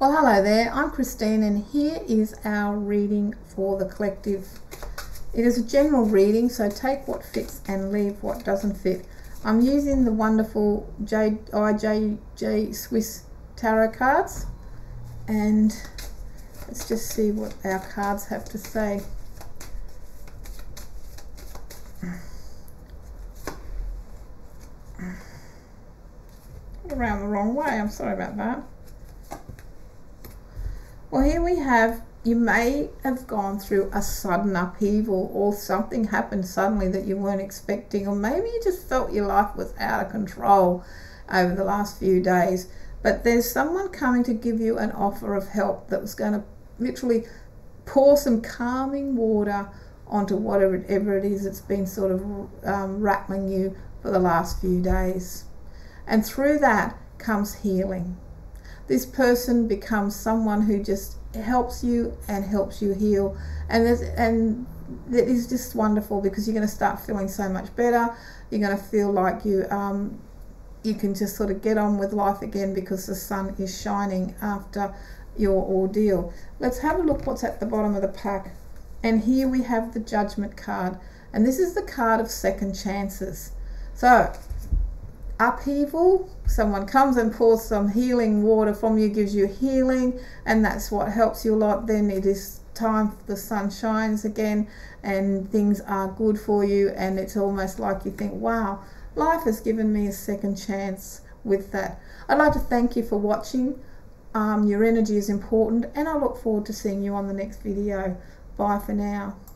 Well, hello there, I'm Christine and here is our reading for the collective. It is a general reading, so take what fits and leave what doesn't fit. I'm using the wonderful IJJ Swiss tarot cards, and let's just see what our cards have to say. Around the wrong way, I'm sorry about that. Well, here we have, you may have gone through a sudden upheaval, or something happened suddenly that you weren't expecting, or maybe you just felt your life was out of control over the last few days. But there's someone coming to give you an offer of help that was going to literally pour some calming water onto whatever it is that's been sort of rattling you for the last few days. And through that comes healing. This person becomes someone who just helps you and helps you heal, and that is just wonderful, because you're going to start feeling so much better. You're going to feel like you can just sort of get on with life again, because the sun is shining after your ordeal. Let's have a look what's at the bottom of the pack. And here we have the Judgment card, and this is the card of second chances. So upheaval, someone comes and pours some healing water from you, gives you healing, and that's what helps you a lot. Then it is time, the sun shines again and things are good for you, and it's almost like you think, wow, life has given me a second chance with that. I'd like to thank you for watching. Your energy is important, and I look forward to seeing you on the next video. Bye for now.